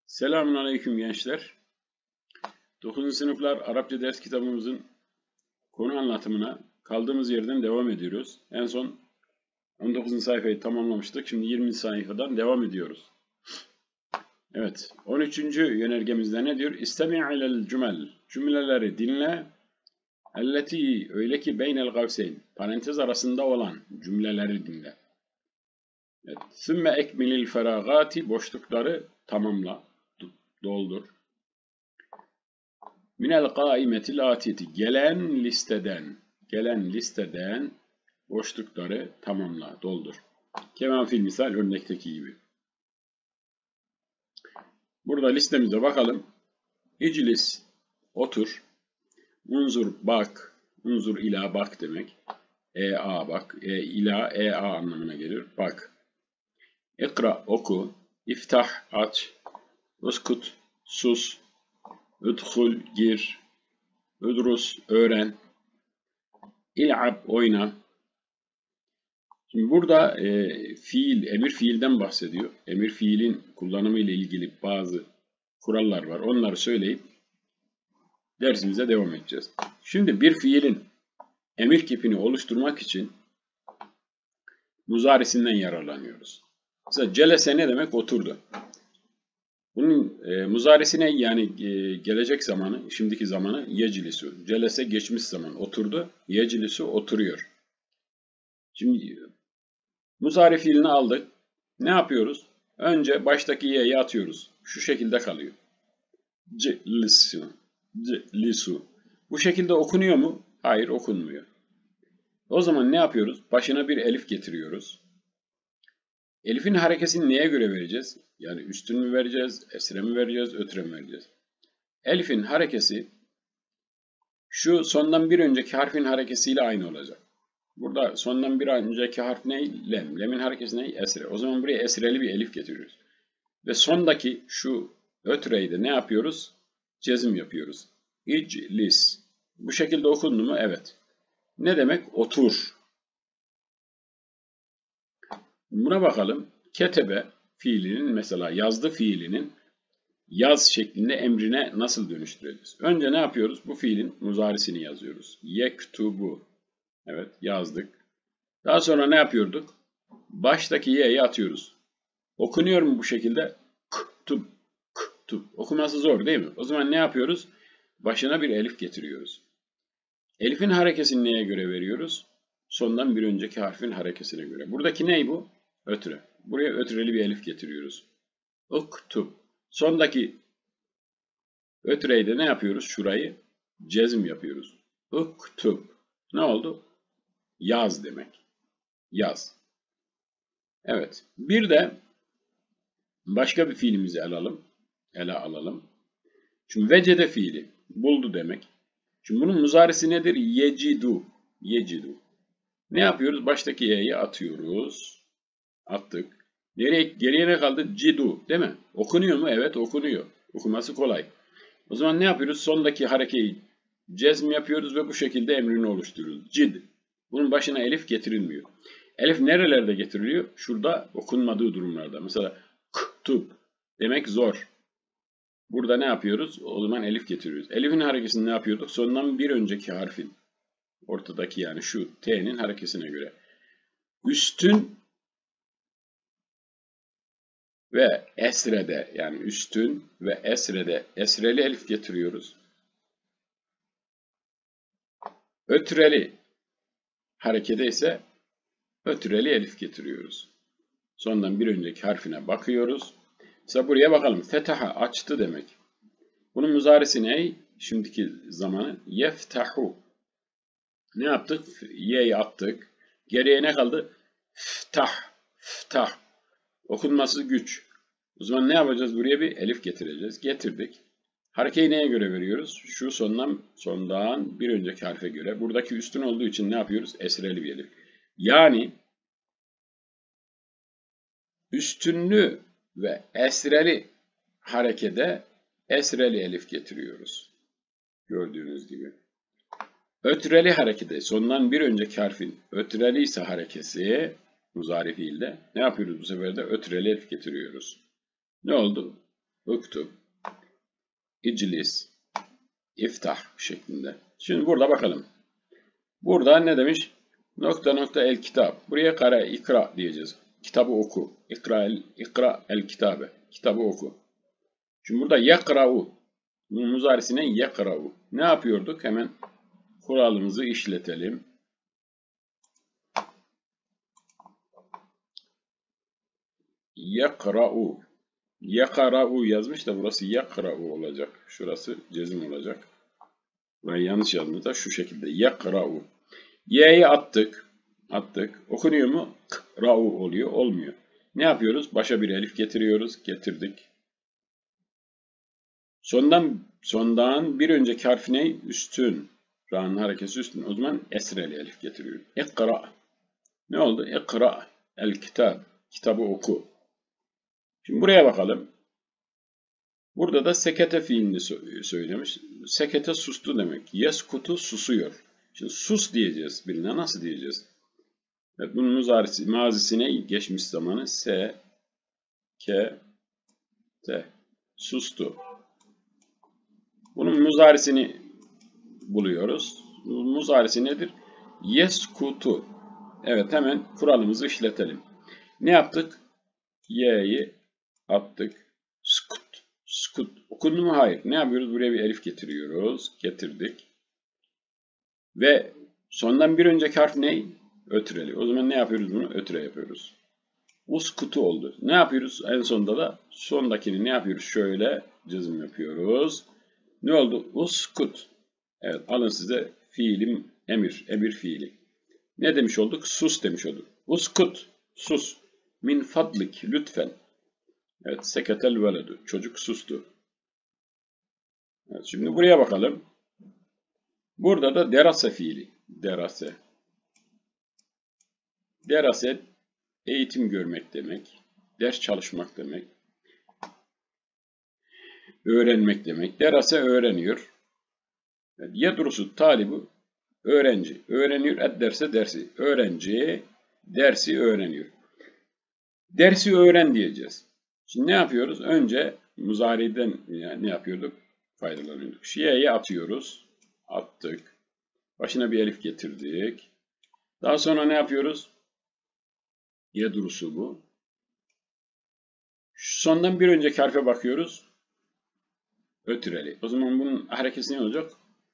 Selamünaleyküm gençler. 9. sınıflar Arapça ders kitabımızın konu anlatımına kaldığımız yerden devam ediyoruz. En son 19. sayfayı tamamlamıştık. Şimdi 20. sayfadan devam ediyoruz. Evet. 13. yönergemizde ne diyor? İstemi' ilel cümel. Cümleleri dinle. Elleti öyle ki beynel gavseyn. Parantez arasında olan cümleleri dinle. Evet. Sümme ekmilil feragati. Boşlukları tamamla. Doldur. Minel kaimetil atiyeti. Gelen listeden boşlukları tamamla, doldur. Kemal fil misal örnekteki gibi. Burada listemize bakalım. İclis, otur. Unzur, bak. Unzur ila bak demek. Bak. İla anlamına gelir. Bak. İkra, oku. İftah, aç. Uskut, sus. Udhul, gir. Udrus, öğren. İl'ab, oyna. Şimdi burada emir fiilden bahsediyor. Emir fiilin kullanımı ile ilgili bazı kurallar var. Onları söyleyip dersimize devam edeceğiz. Şimdi bir fiilin emir kipini oluşturmak için muzarisinden yararlanıyoruz. Mesela celese ne demek? Oturdu. Bunun muzarisine yani gelecek zamanı, şimdiki zamanı yeclisu. Celese geçmiş zaman oturdu. Yeclisu oturuyor. Şimdi muzari fiilini aldık. Ne yapıyoruz? Önce baştaki y'yi atıyoruz. Şu şekilde kalıyor. Lisu. Bu şekilde okunuyor mu? Hayır, okunmuyor. O zaman ne yapıyoruz? Başına bir elif getiriyoruz. Elifin harekesini neye göre vereceğiz? Yani üstün mü vereceğiz, esre mi vereceğiz, ötre mi vereceğiz? Elifin harekesi şu sondan bir önceki harfin harekesiyle aynı olacak. Burada sondan bir önceki harf ne? Lem. Lem'in harekesi ne? Esre. O zaman buraya esreli bir elif getiriyoruz. Ve sondaki şu ötreyi de ne yapıyoruz? Cezim yapıyoruz. İclis. Bu şekilde okundu mu? Evet. Ne demek? Otur. Buna bakalım. Ketebe fiilinin mesela yazdı fiilinin yaz şeklinde emrine nasıl dönüştüreceğiz? Önce ne yapıyoruz? Bu fiilin muzarisini yazıyoruz. Yektubu. Evet, yazdık. Daha sonra ne yapıyorduk? Baştaki y'yi atıyoruz. Okunuyor mu bu şekilde? Ktub. Okuması zor değil mi? O zaman ne yapıyoruz? Başına bir elif getiriyoruz. Elifin harekesini neye göre veriyoruz? Sondan bir önceki harfin harekesine göre. Buradaki ney bu? Ötre. Buraya ötreli bir elif getiriyoruz. Uktub. Sondaki ötreyi de ne yapıyoruz? Şurayı cezm yapıyoruz. Uktub. Ne oldu? Yaz demek. Yaz. Evet. Bir de başka bir fiilimizi ele alalım. Şimdi vecede fiili. Buldu demek. Şimdi bunun muzarisi nedir? Yecidu. Yecidu. Ne yapıyoruz? Baştaki y'yi atıyoruz. Attık. Geriye ne kaldı? Cidu. Değil mi? Okunuyor mu? Evet, okunuyor. Okuması kolay. O zaman ne yapıyoruz? Sondaki harekeyi cezm yapıyoruz ve bu şekilde emrini oluşturuyoruz. Cid. Bunun başına elif getirilmiyor. Elif nerelerde getiriliyor? Şurada okunmadığı durumlarda. Mesela ktub demek zor. Burada ne yapıyoruz? O zaman elif getiriyoruz. Elifin harekesini ne yapıyorduk? Sondan bir önceki harfin. Ortadaki yani şu t'nin harekesine göre. Üstün ve esrede yani üstün ve esrede esreli elif getiriyoruz. Ötreli harekede ise ötreli elif getiriyoruz. Sondan bir önceki harfine bakıyoruz. Mesela buraya bakalım. Fetaha açtı demek. Bunun muzarisi ne? Şimdiki zamanı yeftahu. Ne yaptık? Y'yi attık. Geriye ne kaldı? Ftah. Okunması güç. O zaman ne yapacağız? Buraya bir elif getireceğiz. Getirdik. Harekeyi neye göre veriyoruz? Şu sondan bir önceki harfe göre. Buradaki üstün olduğu için ne yapıyoruz? Esreli bir elif. Yani üstünlü ve esreli harekede esreli elif getiriyoruz. Gördüğünüz gibi. Ötreli harekede sondan bir önceki harfin ötreli ise harekesi muzari fiilde ne yapıyoruz bu sefer de? Ötreli elif getiriyoruz. Ne oldu? uktub, iclis, iftah şeklinde. Şimdi burada bakalım. Burada ne demiş? Nokta nokta el kitap. Buraya kara ikra diyeceğiz. Kitabı oku. İkra el kitabe. Kitabı oku. Şimdi burada yakra'u. Bunun muzarisine yakra'u. Ne yapıyorduk? Hemen kuralımızı işletelim. Yakra'u. Yakra'u yazmış da burası yakra'u olacak. Şurası cezim olacak. Burayı yanlış yazmışlar. Şu şekilde yakra'u. Y'yi attık. Okunuyor mu? Kra'u oluyor. Olmuyor. Ne yapıyoruz? Başa bir elif getiriyoruz. Getirdik. Sondan bir önceki harf ne? Üstün. Ra'nın harekesi üstün. O zaman esreli elif getiriyoruz. İkra. Ne oldu? İkra. El kitab. Kitabı oku. Şimdi buraya bakalım. Burada da sekete fiilini söylemiş. Sekete sustu demek. Yeskutu susuyor. Şimdi sus diyeceğiz birine. Nasıl diyeceğiz? Evet, bunun mazisine geçmiş zamanı te sustu. Bunun muzarisini buluyoruz. Muzarisi nedir? Yeskutu. Evet, hemen kuralımızı işletelim. Ne yaptık? Y'yi attık. Skut. Okundu mu? Hayır. Ne yapıyoruz? Buraya bir elif getiriyoruz. Getirdik. Ve sondan bir önceki harf ne? Ötreli. O zaman ne yapıyoruz bunu? Ötre yapıyoruz. Uskutu oldu. Ne yapıyoruz? En sonunda da sondakini ne yapıyoruz? Şöyle cezim yapıyoruz. Ne oldu? Uskut. Evet, alın size fiilim emir. Emir fiili. Ne demiş olduk? Sus demiş olduk. Uskut. Sus. Min fadlik. Lütfen. Evet, seketel veledu. Çocuk sustu. Evet, şimdi buraya bakalım. Burada da derase fiili. Derase. Derase eğitim görmek demek. Ders çalışmak demek. Öğrenmek demek. Derase öğreniyor. Yedrusu talibu öğrenci. Öğreniyor. Derse dersi. Öğrenci dersi öğreniyor. Dersi öğren diyeceğiz. Şimdi ne yapıyoruz? Önce muzariden ne yapıyorduk? Faydalanıyorduk. Şiye'yi atıyoruz. Attık. Başına bir elif getirdik. Daha sonra ne yapıyoruz? Yedrusu bu. Sondan bir önceki harfe bakıyoruz. Ötreli. O zaman bunun hareketi ne olacak?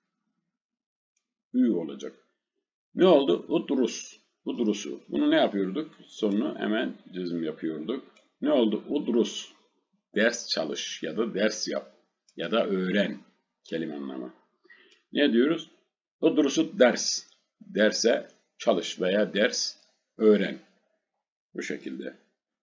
Ü olacak. Ne oldu? Udrus. Udrusu. Bunu ne yapıyorduk? Sonunu hemen cezim yapıyorduk. Ne oldu? Udrus. Ders çalış ya da ders yap ya da öğren kelime anlamı. Ne diyoruz? Udrusu ders. Derse çalış veya ders öğren. Bu şekilde.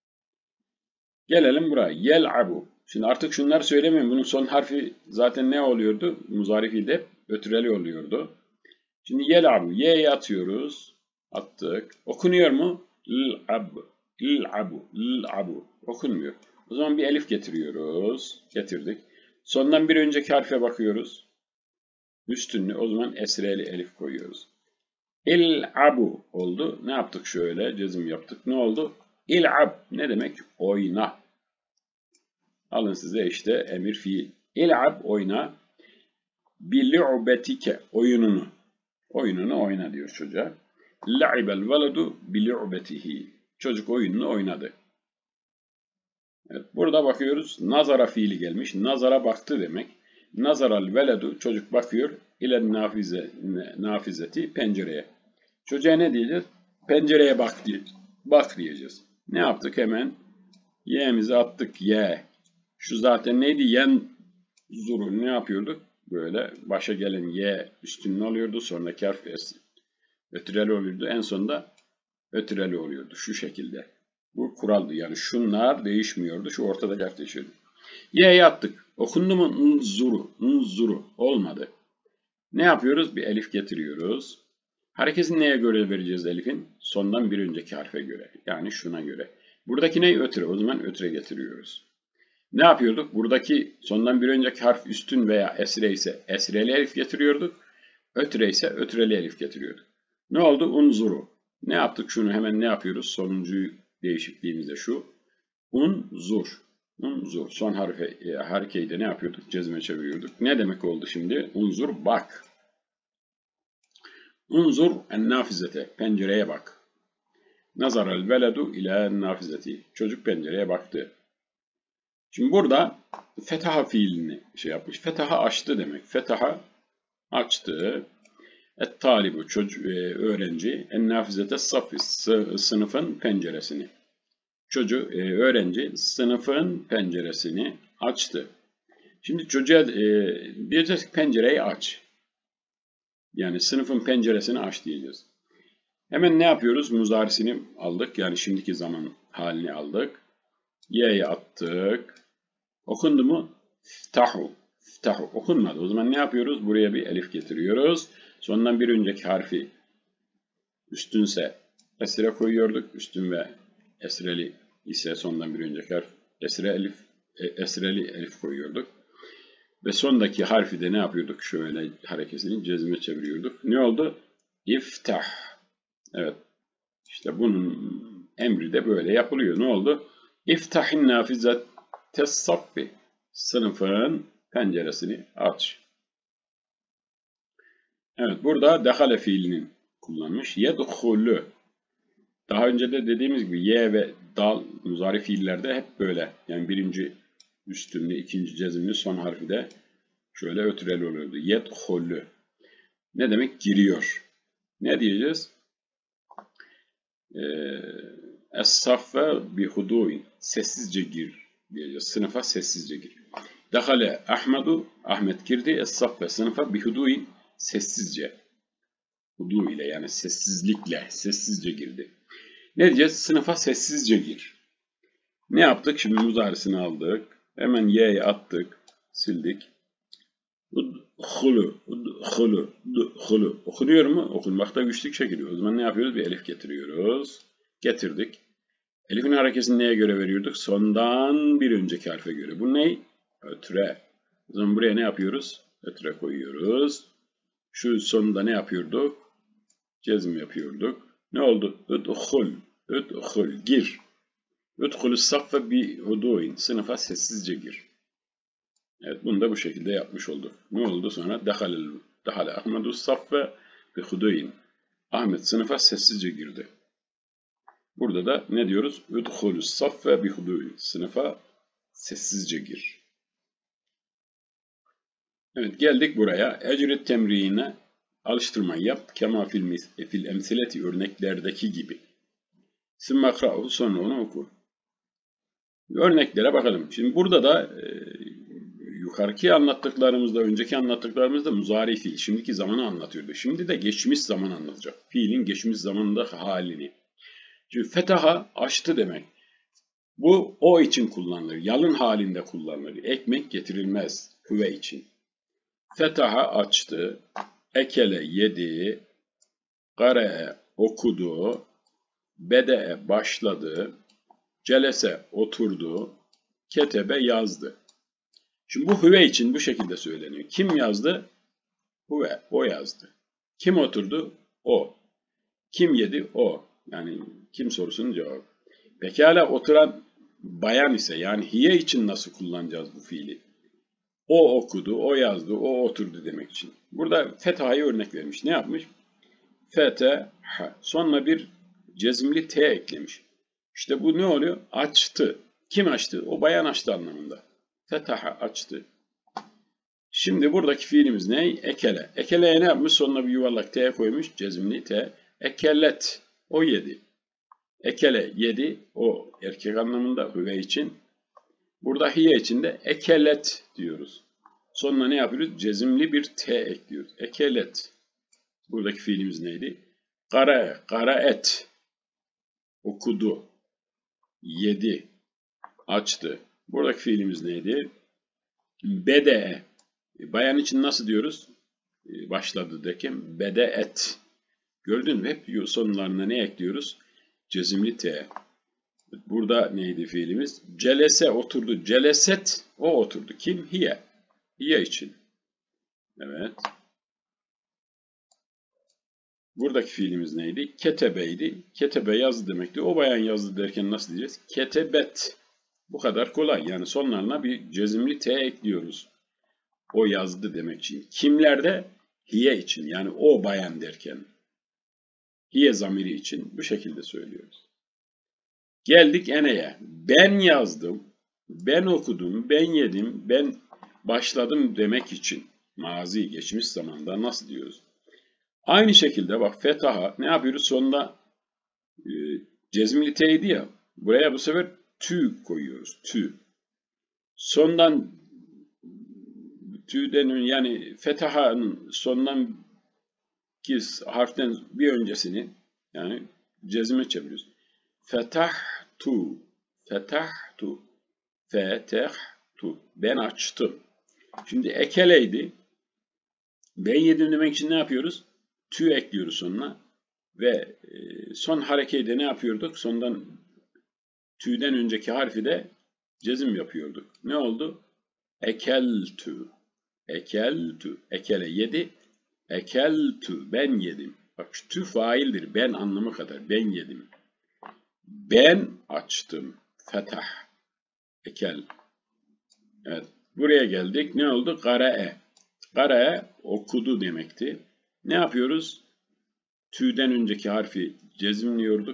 Gelelim buraya. Yel'abu. Şimdi artık şunları söylemiyorum. Bunun son harfi zaten ne oluyordu? Muzari fiilde ötreli oluyordu. Şimdi yel'abu. Y'yi atıyoruz. Attık. Okunuyor mu? L'ab. L'abu. L'abu. Okunmuyor. O zaman bir elif getiriyoruz. Getirdik. Sondan bir önceki harfe bakıyoruz. Üstünlü. O zaman esreli elif koyuyoruz. İl'abu oldu. Ne yaptık şöyle? Cezim yaptık. Ne oldu? İl'ab. Ne demek? Oyna. Alın size işte emir fiil. İl'ab oyna. Bili'ubetike oyununu. Oyununu oyna diyor çocuğa. La'ibel veledu bili'ubetihi. Çocuk oyununu oynadı. Evet, burada bakıyoruz. Nazara fiili gelmiş. Nazara baktı demek. Nazaral veledu çocuk bakıyor. İlen nafizeti pencereye. Çocuğa ne diyeceğiz? Pencereye bak diyeceğiz. Ne yaptık hemen? Y'mizi attık. Y. Şu zaten neydi? Yen zuru. Ne yapıyorduk? Böyle başa gelen Y üstünlüğü oluyordu. Sonraki harf ötreli oluyordu. En sonunda ötreli oluyordu. Şu şekilde. Bu kuraldı. Yani şunlar değişmiyordu. Şu ortada harf değişiyordu. Y'ye attık. Okundu mu? Nzuru. Nzuru. Olmadı. Ne yapıyoruz? Bir elif getiriyoruz. Hareketini neye göre vereceğiz elifin? Sondan bir önceki harfe göre. Yani şuna göre. Buradaki ne? Ötre. O zaman ötre getiriyoruz. Ne yapıyorduk? Buradaki sondan bir önceki harf üstün veya esre ise esreli elif getiriyorduk. Ötre ise ötreli elif getiriyorduk. Ne oldu? Unzuru. Ne yaptık? Şunu hemen ne yapıyoruz? Sonuncu değişikliğimiz de şu. Unzur. Unzur. Son harekeyi de ne yapıyorduk? Cezme çeviriyorduk. Ne demek oldu şimdi? Unzur bak. Unzur en-nafizete. Pencereye bak. Nazaral veledu ila nafizeti. Çocuk pencereye baktı. Şimdi burada fetaha fiilini şey yapmış. Fetaha açtı demek. Fetaha açtı. Et-talibu öğrenci. En-nafizete safi. Sınıfın penceresini. Öğrenci sınıfın penceresini açtı. Şimdi çocuğa diyeceğiz ki pencereyi aç. Yani sınıfın penceresini aç diyeceğiz. Hemen ne yapıyoruz? Muzarisini aldık. Yani şimdiki zaman halini aldık. Y'ye attık. Okundu mu? Ftahu. Ftahu. Okunmadı. O zaman ne yapıyoruz? Buraya bir elif getiriyoruz. Sondan bir önceki harfi üstünse esre koyuyorduk. Üstün ve esreli ise sondan bir önceki harf esreli elif koyuyorduk. Ve sondaki harfi de ne yapıyorduk? Şöyle hareketini cezme çeviriyorduk. Ne oldu? İftah. Evet. İşte bunun emri de böyle yapılıyor. Ne oldu? İftahin nafizet tessaffi. Sınıfın penceresini aç. Evet. Burada dehale fiilinin kullanmış. Yedhulü. Daha önce de dediğimiz gibi ye ve dal muzari fiillerde hep böyle. Yani birinci üstünlü, ikinci cezimli son harfi de şöyle ötüreli oluyordu. Yedhulü. Ne demek? Giriyor. Ne diyeceğiz? Es-saffe bi hudu'in. Sessizce gir diyeceğiz. Sınıfa sessizce gir. Dahale Ahmedu. Ahmet girdi. Es-saffe sınıfa bi hudu'in. Sessizce. Hudu ile yani sessizlikle. Sessizce girdi. Ne diyeceğiz? Sınıfa sessizce gir. Ne yaptık? Şimdi muzarisini aldık. Hemen y'ye attık. Sildik. Udhulu, udhulu, udhulu. Okunuyor mu? Okunmakta güçlük çekiliyor. O zaman ne yapıyoruz? Bir elif getiriyoruz. Getirdik. Elifin hareketini neye göre veriyorduk? Sondan bir önceki harfe göre. Bu ne? Ötre. O zaman buraya ne yapıyoruz? Ötre koyuyoruz. Şu sonunda ne yapıyorduk? Cezm yapıyorduk. Ne oldu? Udhul, udhul, gir. Udhulü saffe bi huduin. Sınıfa sessizce gir. Evet, bunu da bu şekilde yapmış olduk. Ne oldu sonra? Dahale Ahmedu saffe bi huduin. Ahmet sınıfa sessizce girdi. Burada da ne diyoruz? Udhulü saffe bi huduin. Sınıfa sessizce gir. Evet, geldik buraya. Ecrit temrine alıştırmayı yap. Kema fil emsileti örneklerdeki gibi. Simmakra'u sonra onu oku. Örneklere bakalım. Şimdi burada da yukarıki anlattıklarımızda, önceki anlattıklarımızda muzari fiil, şimdiki zamanı anlatıyordu. Şimdi de geçmiş zaman anlatacak. Fiilin geçmiş zamanında halini. Şimdi fetaha açtı demek. Bu o için kullanılır. Yalın halinde kullanılır. Ekmek getirilmez hüve için. Fetaha açtı. Ekele yedi. Gare'e okudu. Bede'e başladı. Celese oturdu. Ketebe yazdı. Şimdi bu hüve için bu şekilde söyleniyor. Kim yazdı? Hüve, o yazdı. Kim oturdu? O. Kim yedi? O. Yani kim sorusunun cevabı. Pekala oturan bayan ise yani hiye için nasıl kullanacağız bu fiili? O okudu, o yazdı, o oturdu demek için. Burada fetha'yı örnek vermiş. Ne yapmış? Feteha. Sonra bir cezimli T eklemiş. İşte bu ne oluyor? Açtı. Kim açtı? O bayan açtı anlamında. Fetaha açtı. Şimdi buradaki fiilimiz ne? Ekele. Ekeleye ne yapmış? Sonuna bir yuvarlak T koymuş. Cezimli T. Ekelet. O yedi. Ekele yedi. O erkek anlamında hüve için. Burada hiye için de ekelet diyoruz. Sonuna ne yapıyoruz? Cezimli bir T ekliyoruz. Ekelet. Buradaki fiilimiz neydi? Karaet. Okudu. Yedi. Açtı. Buradaki fiilimiz neydi? Bede'e. Bayan için nasıl diyoruz? Başladı derken bede'et. Gördün mü? Hep sonlarına ne ekliyoruz? Cezimli T. Burada neydi fiilimiz? Celese oturdu. Celeset. O oturdu. Kim? Hiye. Hiye için. Evet. Buradaki fiilimiz neydi? Ketebeydi. Ketebe yazdı demekti. O bayan yazdı derken nasıl diyeceğiz? Ketebet. Bu kadar kolay. Yani sonlarına bir cezimli T ekliyoruz. O yazdı demek için. Kimlerde? Hiye için. Yani o bayan derken. Hiye zamiri için bu şekilde söylüyoruz. Geldik ene'ye. Ben yazdım, ben okudum, ben yedim, ben başladım demek için. Mazi, geçmiş zamanda nasıl diyoruz? Aynı şekilde bak fetaha ne yapıyoruz? Sonunda cezmli T'ydi ya. Buraya bu sefer tü koyuyoruz. Tü. Sondan tü'den yani fetahanın sondan ki harften bir öncesini yani cezime çeviriyoruz. Fetahtu. Fetahtu. Fetehtu. Ben açtım. Şimdi ekeleydi. Ben yedim demek için ne yapıyoruz? Tü ekliyoruz sonuna. Ve son harekeyi de ne yapıyorduk? Sondan tü'den önceki harfi de cezim yapıyorduk. Ne oldu? Ekeltü. Ekeltü. Ekele yedi. Ekeltü. Ben yedim. Bak tü faildir. Ben anlamı kadar. Ben yedim. Ben açtım. Fetah. Ekel. Evet. Buraya geldik. Ne oldu? Karae. Karae okudu demekti. Ne yapıyoruz? Tü'den önceki harfi cezimliyorduk.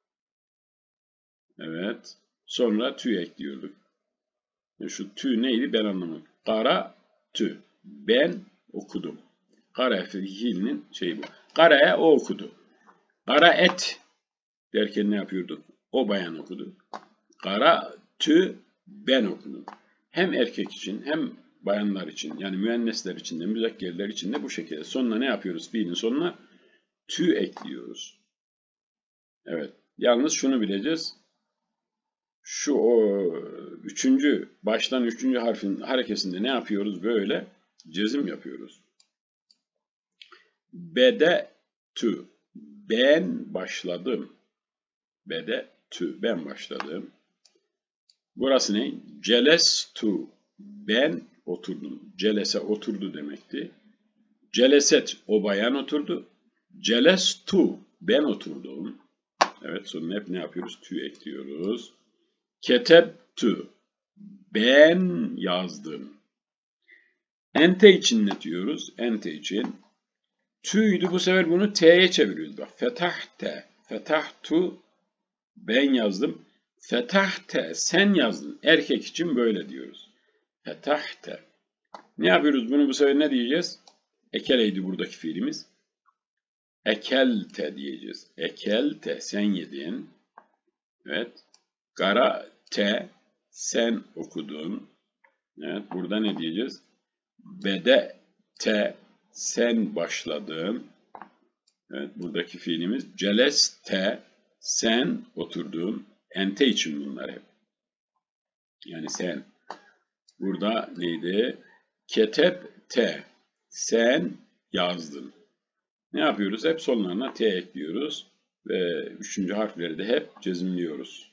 Evet. Sonra tü ekliyorduk. Şu tü neydi ben anlamadım. Kara tü. Ben okudum. Kara fiilinin şeyi bu. Kara'ya o okudu. Kara et derken ne yapıyorduk? O bayan okudu. Kara tü ben okudum. Hem erkek için hem bayanlar için yani müennesler için de müzekkerler için de bu şekilde. Sonuna ne yapıyoruz? Fiilin sonuna tü ekliyoruz. Evet. Yalnız şunu bileceğiz. Şu baştan üçüncü harfin harekesinde ne yapıyoruz? Böyle cezim yapıyoruz. Bedetü. Ben başladım. Bedetü. Ben başladım. Burası ne? Celestu. Ben oturdum. Celese oturdu demekti. Celeset. O bayan oturdu. Celestu. Ben oturdum. Evet sonuna hep ne yapıyoruz? Tü ekliyoruz. Ketebtü. Ben yazdım. Ente için ne diyoruz? Ente için. Tü'ydü bu sefer bunu T'ye çeviriyoruz. Bak fetahte. Fetahtu. Ben yazdım. Fetahte. Sen yazdın. Erkek için böyle diyoruz. Fetahte. Ne yapıyoruz? Bunu bu sefer ne diyeceğiz? Ekeleydi buradaki fiilimiz. Ekelte diyeceğiz. Ekelte. Sen yedin. Evet. Garate. Sen okudun. Evet. Burada ne diyeceğiz? Bedete. Sen başladın. Evet. Buradaki fiilimiz. Celeste. Sen oturdun. Ente için bunlar hep. Yani sen. Burada neydi? Ketebte. Sen yazdın. Ne yapıyoruz? Hep sonlarına T ekliyoruz. Ve üçüncü harfleri de hep cezimliyoruz.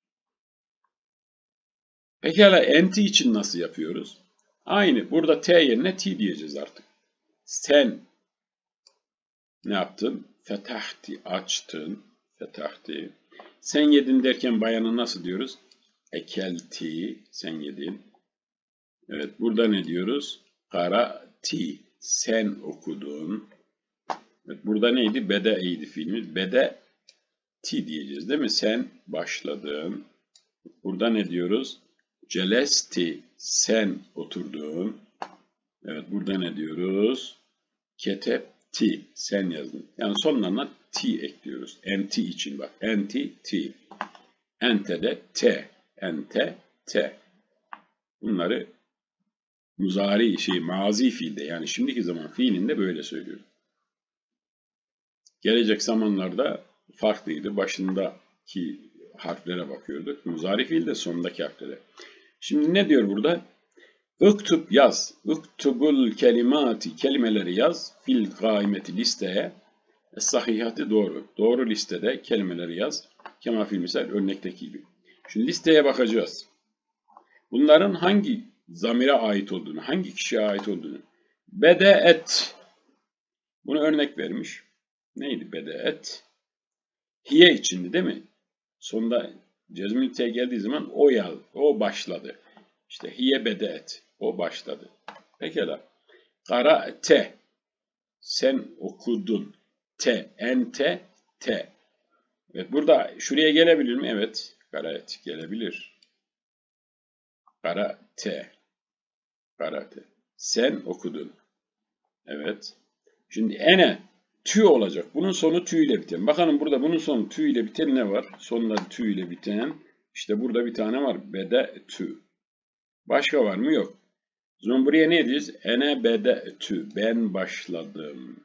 Pekala enti için nasıl yapıyoruz? Aynı. Burada T yerine T diyeceğiz artık. Sen ne yaptın? Fetahti. Açtın. Fetahti. Sen yedin derken bayana nasıl diyoruz? Ekelti. Sen yedin. Evet. Burada ne diyoruz? Karati. Sen okudun. Evet, burada neydi? Bede'ydi fiilimiz. Bedeti diyeceğiz değil mi? Sen başladın. Burada ne diyoruz? Celesti. Sen oturdun. Evet burada ne diyoruz? Ketebti. Sen yazdın. Yani sonlarına T ekliyoruz. Enti için bak. Enti, T. Ente de T. Ente, T. Bunları mazi fiilde yani şimdiki zaman fiilinde böyle söylüyoruz. Gelecek zamanlarda farklıydı. Başındaki harflere bakıyorduk. Muzari fiilde sonundaki harflere. Şimdi ne diyor burada? Üktub yaz. Üktubul kelimati. Kelimeleri yaz. Fil gaimeti listeye. Sahihati doğru. Doğru listede kelimeleri yaz. Kema fil misal örnekteki gibi. Şimdi listeye bakacağız. Bunların hangi zamire ait olduğunu, hangi kişiye ait olduğunu. Bedeet. Bunu örnek vermiş. Neydi bedeet? Hiye içindi değil mi? Sonunda Cezmül T geldiği zaman o başladı. İşte hiye bedeet. O başladı. Pekala. Kara'te. Sen okudun. Ente. Evet, burada şuraya gelebilir mi? Evet. Kara'et gelebilir. Kara'te. Sen okudun. Evet. Şimdi tü olacak. Bunun sonu tü ile biten. Bakalım burada bunun sonu tü ile biten ne var? Sonları tü ile biten. İşte burada bir tane var. Tü. Başka var mı? Yok. O zaman buraya ne diyeceğiz? Tü. Ben başladım.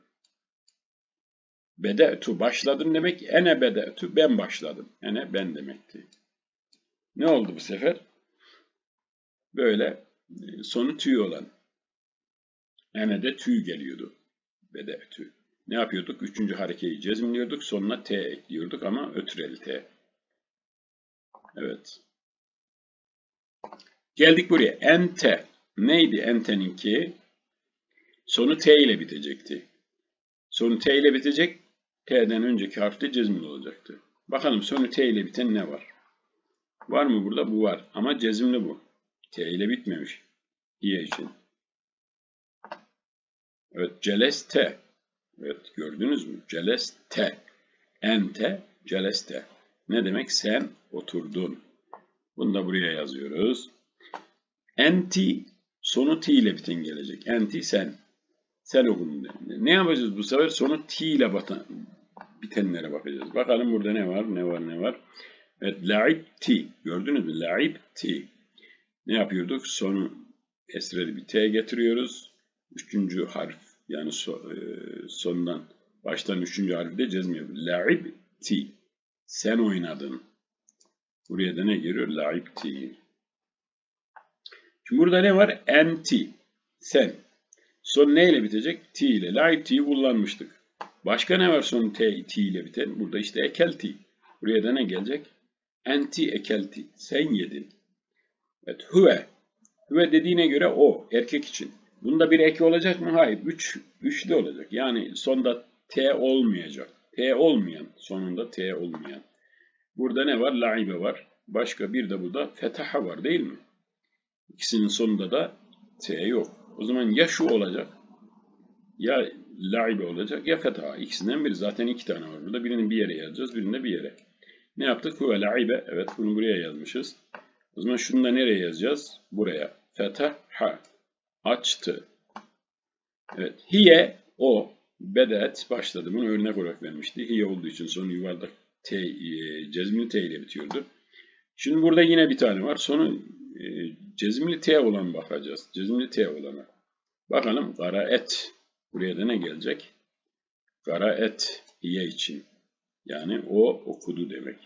Tü başladım demek. Tü. Ben başladım. Ben demekti. Ne oldu bu sefer? Böyle sonu tü olan. De tü geliyordu. Tü. Ne yapıyorduk? Üçüncü harekeyi cezimliyorduk. Sonuna T ekliyorduk ama ötreli T. Evet. Geldik buraya. Ente. Neydi enteninki? Sonu T ile bitecekti. Sonu T ile bitecek. T'den önceki harf de cezimli olacaktı. Bakalım sonu T ile biten ne var? Var mı burada? Bu var. Ama cezimli bu. T ile bitmemiş. İye için. Evet. Celeste. Evet. Gördünüz mü? Celeste. Ente. Celeste. Ne demek? Sen oturdun. Bunu da buraya yazıyoruz. Enti sonu T ile biten gelecek. Enti sen. Sen okudun. Ne yapacağız bu sefer? Sonu T ile bitenlere bakacağız. Bakalım burada ne var? Evet. La'ibti. Gördünüz mü? La'ibti. Ne yapıyorduk? Sonu esreli bir T getiriyoruz. Üçüncü harf. Yani sondan baştan üçüncü harfi de cezmiyoruz. La'ibti. Sen oynadın. Buraya da ne geliyor? La'ibti. Şimdi burada ne var? Enti. Sen. Son neyle bitecek? T ile. La'ibti'yi kullanmıştık. Başka ne var son T ile biten? Burada işte ekelti. Buraya da ne gelecek? Enti ekelti. Sen yedin. Evet. Huve. Huve dediğine göre o. Erkek için. Bunda bir eki olacak mı? Hayır. Üçlü olacak. Yani sonda T olmayacak. T olmayan. Sonunda T olmayan. Burada ne var? La'ibe var. Başka bir de burada fetaha var değil mi? İkisinin sonunda da T yok. O zaman ya şu olacak, ya la'ibe olacak, ya fetaha. İkisinden biri. Zaten iki tane var burada. Birini bir yere yazacağız, birini de bir yere. Ne yaptık? Huve la'ibe. Evet, bunu buraya yazmışız. O zaman şunu da nereye yazacağız? Buraya. Fetaha. Açtı. Evet. Hiye, o. Bedet başladı. Bunu örnek olarak vermişti. Hiye olduğu için sonu yuvarlak cezmli T ile bitiyordu. Şimdi burada yine bir tane var. Sonu cezimli T olan bakacağız. Cezimli T olana. Bakalım garaet. Buraya da ne gelecek? Garaet hiye için. Yani o okudu demek.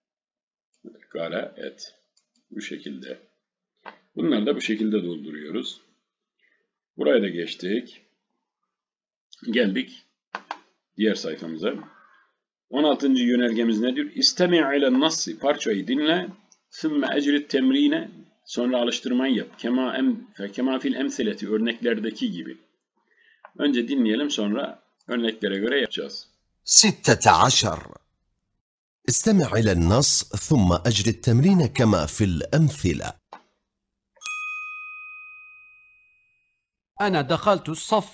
Garaet. Bu şekilde. Bunları da bu şekilde dolduruyoruz. Buraya da geçtik. Geldik diğer sayfamıza. 16. yönergemiz nedir? İstemi' ile nassi. Parçayı dinle. Sümme ecrit temrine. Sonra alıştırmayı yap. Kema fil emseleti. Örneklerdeki gibi. Önce dinleyelim, sonra örneklere göre yapacağız. 16. استمع إلى النص ثم أجر التمرين كما في الأمثلة. أنا دخلت الصف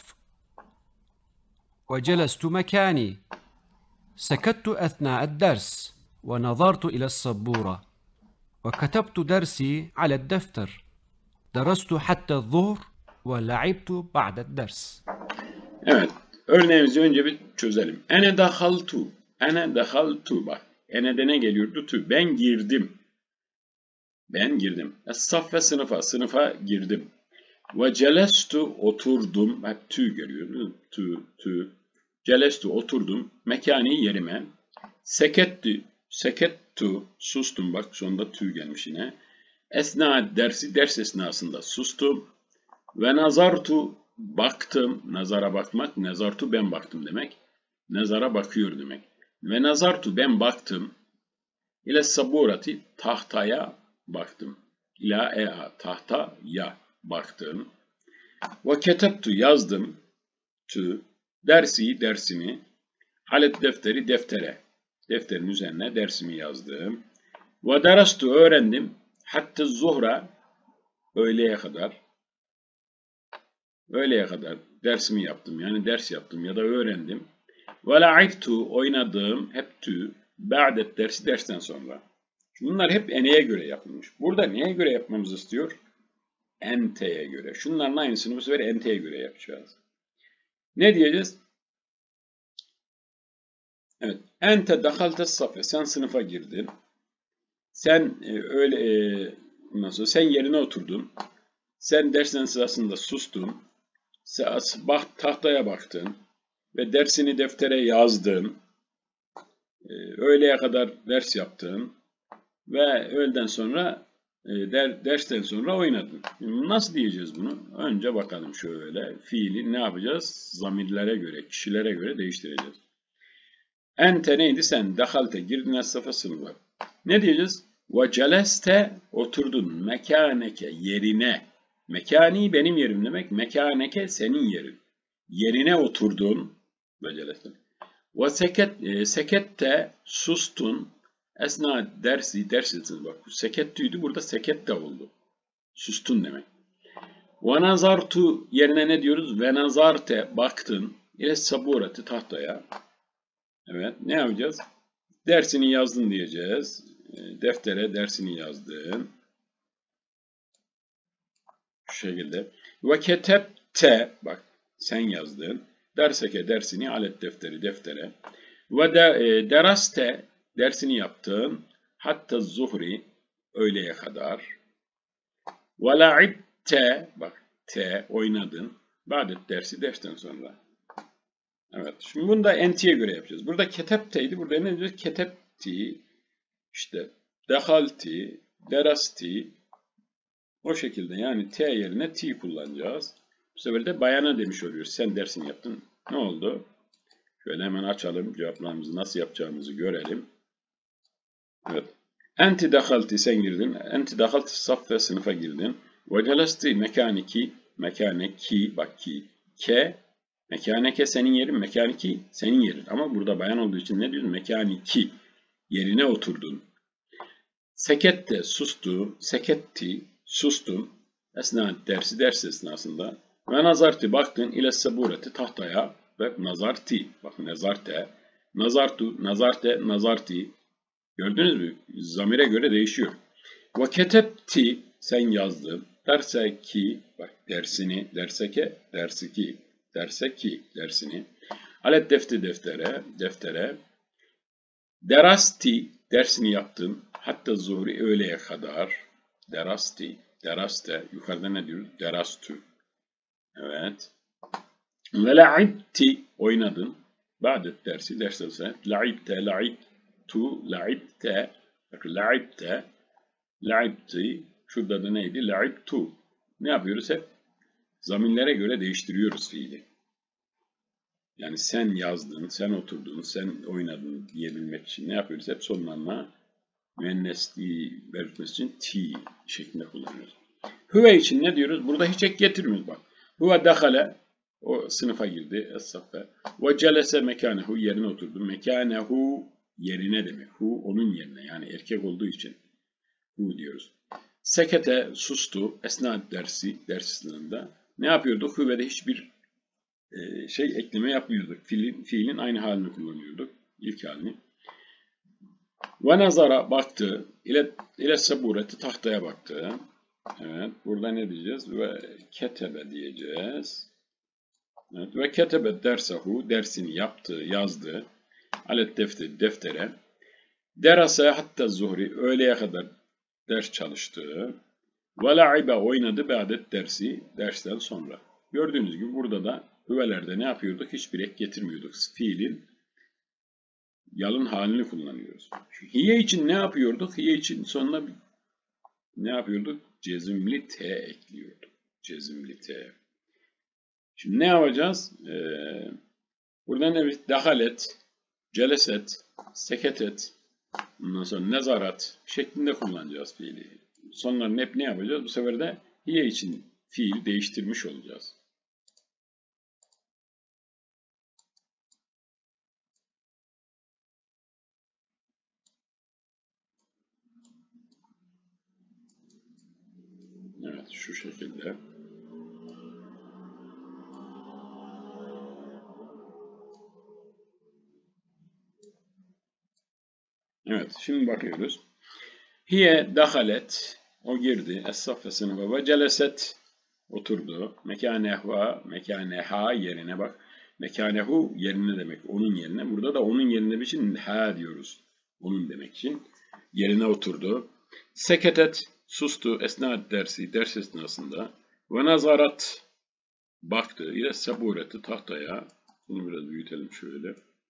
وجلست مكاني. سكت أثناء الدرس ونظرت إلى السبورة وكتبت درسي على الدفتر. درست حتى الظهر ولعبت بعد الدرس. Evet, örneğimizi önce bir çözelim. Ene dahaltu bak. Ene'de ne geliyordu? Tu. Ben girdim. Es-saffe sınıfa girdim. Ve celestu oturdum. Bak tü geliyor. Tü. Celestu oturdum. Mekani yerime. Sekettu sustum. Bak sonunda tü gelmiş yine. Ders esnasında sustum. Ve nazartu baktım. Nazara bakmak. Nazartu ben baktım demek. Nazara bakıyor demek. Ve nazartu ben baktım. İle saburati tahtaya baktım. Tahtaya baktım. Ve ketebtu yazdım. Dersimi. Alet deftere. Defterin üzerine dersimi yazdım. Ve derastu öğrendim. Hatta zuhra öğleye kadar. Öğleye kadar dersimi yaptım. Yani ders yaptım ya da öğrendim. Ve la'ibtu oynadım. Heptü ba'det dersi dersten sonra. Bunlar hep eneye göre yapılmış. Burada neye göre yapmamızı istiyor? Ente'ye göre. Şunların aynısını bu sefer ente'ye göre yapacağız. Ne diyeceğiz? Evet. Ente dakhalte safe. Sen sınıfa girdin. Sen nasıl? Sen yerine oturdun. Sen dersin sırasında sustun. Tahtaya baktın ve dersini deftere yazdın. Öğleye kadar ders yaptın ve öğleden sonra dersten sonra oynadın. Nasıl diyeceğiz bunu? Önce bakalım şöyle. Fiili ne yapacağız? Zamirlere göre, kişilere göre değiştireceğiz. Ente neydi? Sen dakhalte girdin sınıfa sınıfa. Ne diyeceğiz? Ve celeste oturdun. Mekaneke yerine. Mekani benim yerim demek. Mekaneke senin yerin. Yerine oturdun. Ve celeste. Ve sekette sustun. Esna dersi bak. Sekettüydü. Burada seket de oldu. Sustun demek. Ve nazartu yerine ne diyoruz? Ve nazarte baktın. İle sabureti tahtaya. Evet. Ne yapacağız? Dersini yazdın diyeceğiz. Deftere dersini yazdın. Şu şekilde. Ve ketebte bak sen yazdın. Derseke dersini alet deftere. Ve deraste dersini yaptın. Hatta zuhri öğleye kadar. Ve la'ibte bak oynadın. Badet dersten sonra. Evet. Şimdi bunu da entiye göre yapacağız. Burada ketebteydi. Burada ne diyeceğiz? Ketebti işte dehalti, derasti o şekilde yani t yerine t kullanacağız. Bu sefer de bayana demiş oluyoruz. Sen dersini yaptın. Ne oldu? Şöyle hemen açalım. Cevaplarımızı nasıl yapacağımızı görelim. Evet. Enti dehalti sen girdin. Enti dehalti saffe sınıfa girdin. Ve celasti mekaniki mekaneki bak ki ke mekaneke senin yerin mekaniki senin yerin. Ama burada bayan olduğu için ne diyoruz? Mekaniki yerine oturdun. Sekette sustu, seketti, sustum. Ders esnasında. Ve nazarti baktın ile sabureti tahtaya ve nazarti. Bak nazarte, nazartu, nazarte, nazarti. Gördünüz mü? Zamire göre değişiyor. Ve ketebti sen yazdın. Derseki, bak dersini, derseke, dersiki, derseki, dersini. Alet deftere. Derasti, dersini yaptın. Hatta zuhri öğleye kadar. Deraste. Yukarıda ne diyoruz? Derastu. Evet. Ve la'ibti, oynadın. Ba'det dersten sonra. La'ibte. Bakın la'ibti. Şurada da neydi? La'ibtu. Ne yapıyoruz hep? Zamirlere göre değiştiriyoruz fiili. Yani sen yazdın, sen oturdun, sen oynadın diyebilmek için ne yapıyoruz? Hep sonlarına müennesliği belirtmesi için t şeklinde kullanıyoruz. Hüve için ne diyoruz? Burada hiç ek getirmiyoruz bak. Hüve dahale o sınıfa girdi. Es-saffe. Ve celese mekanehu yerine oturdu. Mekanehu yerine demek. Hu onun yerine yani erkek olduğu için hu diyoruz. Sekete sustu. Esnad ders sınırında. Ne yapıyorduk? Hüve'de hiçbir ekleme yapmıyorduk. Fiilin aynı halini kullanıyorduk. İlk halini. Ve nazara baktı. İle sabureti tahtaya baktı. Evet. Burada ne diyeceğiz? Ve ketebe diyeceğiz. Evet. Ve ketebe dersahu. Dersini yaptı, yazdı. Alet deftere. Derase hatta zuhri. Öğleye kadar ders çalıştı. Ve la'ibe oynadı ba'det dersten sonra. Gördüğünüz gibi burada da hüvelerde ne yapıyorduk? Hiçbir ek getirmiyorduk. Fiilin yalın halini kullanıyoruz. Hiye için ne yapıyorduk? Hiye için sonuna ne yapıyorduk? Cezimli t ekliyorduk. Cezimli t. Şimdi ne yapacağız? Burada ne? Dahalet, celeset, seketet, ondan sonra nezarat şeklinde kullanacağız fiili. Sonlarını hep ne yapacağız? Bu sefer de hiye için fiil değiştirmiş olacağız. şekilde. Evet, şimdi bakıyoruz. Hiye dahalet, o girdi. Es-saffe sınıfa ve celeset, oturdu. Mekaneha yerine bak. Mekanehu yerine demek, onun yerine. Burada da onun yerine demek için ha diyoruz. Onun demek için. Yerine oturdu. Seketet, sustu. Esnat dersi, ders esnasında. Ve nazarat, baktı. İle sebureti, tahtaya. Bunu biraz büyütelim şöyle.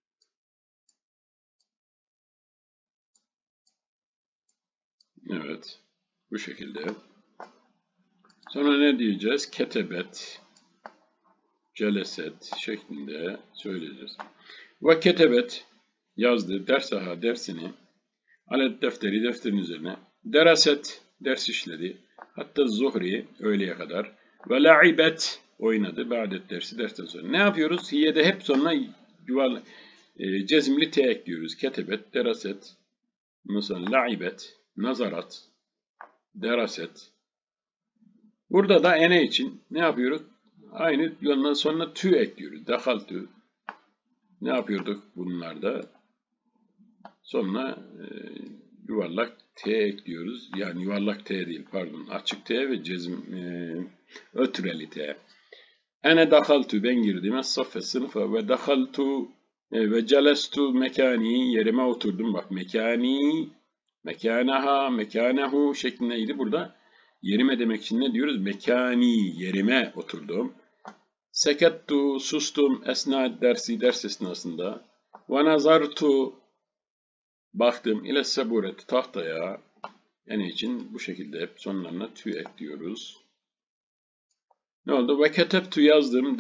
Evet. Bu şekilde. Sonra ne diyeceğiz? Ketebet, celeset şeklinde söyleyeceğiz. Ve ketebet, yazdı. Dersaha, dersini. Alet defteri, defterin üzerine. Deraset, ders işledi. Hatta zuhri, öğleye kadar. Ve la'ibet, oynadı. Ba'det dersi, dersten sonra. Ne yapıyoruz? Hiye'de hep sonuna cezimli te ekliyoruz. Ketebet, deraset, mesela la'ibet, nazarat, deraset. Burada da ene için ne yapıyoruz? Aynı yoldan sonra tü ekliyoruz. Dehaltü. Ne yapıyorduk bunlarda? Sonra yuvarlak T ekliyoruz. Yani yuvarlak T değil, pardon. Açık T ve cezim ötreli T. Ene dahaltu, ben girdim. Es-saffe, sınıfa ve dahaltu ve celestu mekani, yerime oturdum. Bak mekani, mekanaha, mekanehu şeklindeydi. Burada yerime demek için ne diyoruz? Mekani, yerime oturdum. Sekettu, sustum. Esnat dersi, ders esnasında. Ve nazartu, baktım. İle seburet, tahtaya. Yani için bu şekilde hep sonlarına tü ekliyoruz. Ne oldu? Ve ketebtu, yazdım.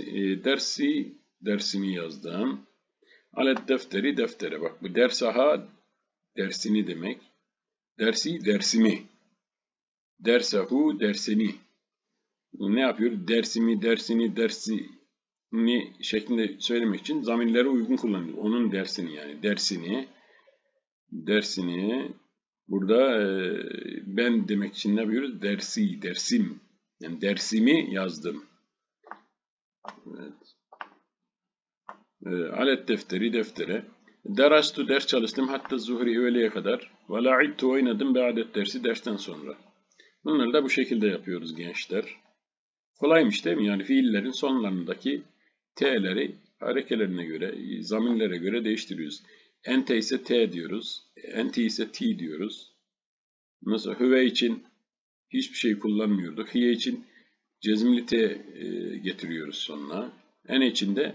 Dersimi yazdım. Alet defteri, deftere. Bak bu dersaha, dersini demek. Dersi, dersimi. Dersahu, dersini. Ne yapıyor? Dersimi, dersini, dersini şeklinde söylemek için zamirlere uygun kullanıyor. Onun dersini yani. Dersini. Burada ben demek için ne yapıyoruz? Dersi, dersim. Yani dersimi yazdım. Evet. Alet defteri, deftere. Derastu, ders çalıştım. Hatta zuhri, öğleye kadar. Ve la'ibtu, oynadım. Be'adet dersi, dersten sonra. Bunları da bu şekilde yapıyoruz gençler. Kolaymış değil mi? Yani fiillerin sonlarındaki t'leri harekelerine göre, zamirlere göre değiştiriyoruz. Ente ise t diyoruz. Enti ise ti diyoruz. Mesela hüve için hiçbir şey kullanmıyorduk. Hiye için cezimli t getiriyoruz sonuna. Ene için de